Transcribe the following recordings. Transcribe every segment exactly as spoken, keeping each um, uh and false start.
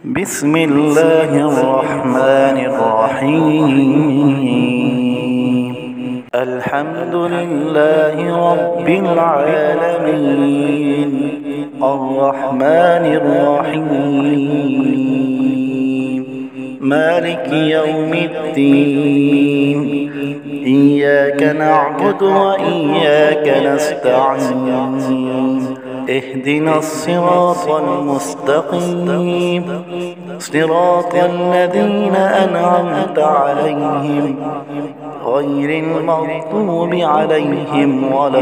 بسم الله الرحمن الرحيم. الحمد لله رب العالمين الرحمن الرحيم مالك يوم الدين. إياك نعبد وإياك نستعين. اهدنا الصراط المستقيم صراط الذين أنعمت عليهم غير المغضوب عليهم ولا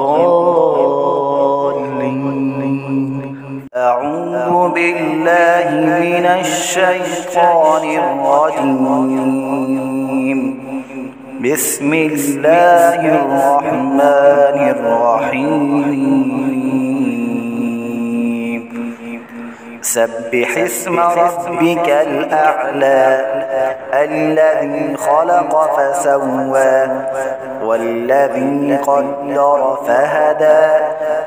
الضالين. أعوذ بالله من الشيطان الرجيم. بسم الله الرحمن الرحيم. سبح اسم ربك الأعلى الذي خلق فسوى والذي قدر فهدى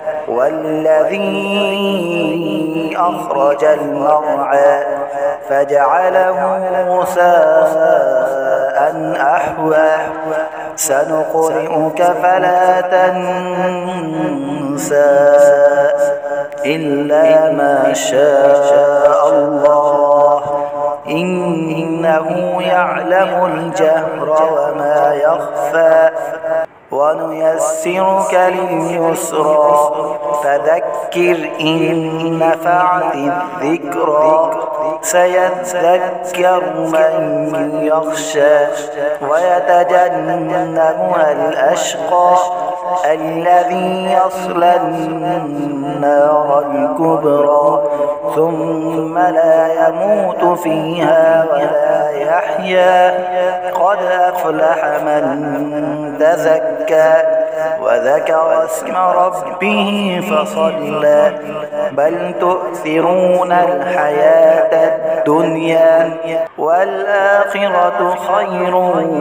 والذي أخرج المرعى فجعله غثاء أحوى. سنقرئك فلا تنسى إلا ما شاء الله إنه يعلم الجهر وما يخفى. ونيسرك لليسرى فذكر إن نفعت الذكرى. سيذكر من يخشى ويتجنبها الأشقى الذي يصلى النار الكبرى ثم لا يموت فيها ولا يحيا. قد أفلح من تزكى وذكر اسم ربه فصلى. بل تؤثرون الحياة الدنيا والآخرة خير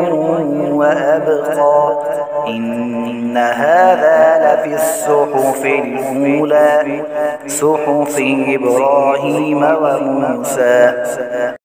وأبقى. إن هذا لفي الصحف الأولى صحف إبراهيم وموسى.